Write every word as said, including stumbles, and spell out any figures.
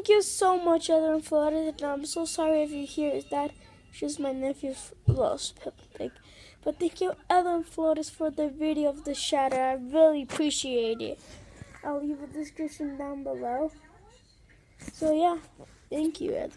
thank you so much, Edwin Flores. And I'm so sorry if you hear that. She's my nephew's lost pig. But thank you, Edwin Flores, for the video of the shadow. I really appreciate it. I'll leave a description down below. So yeah, thank you, Edwin.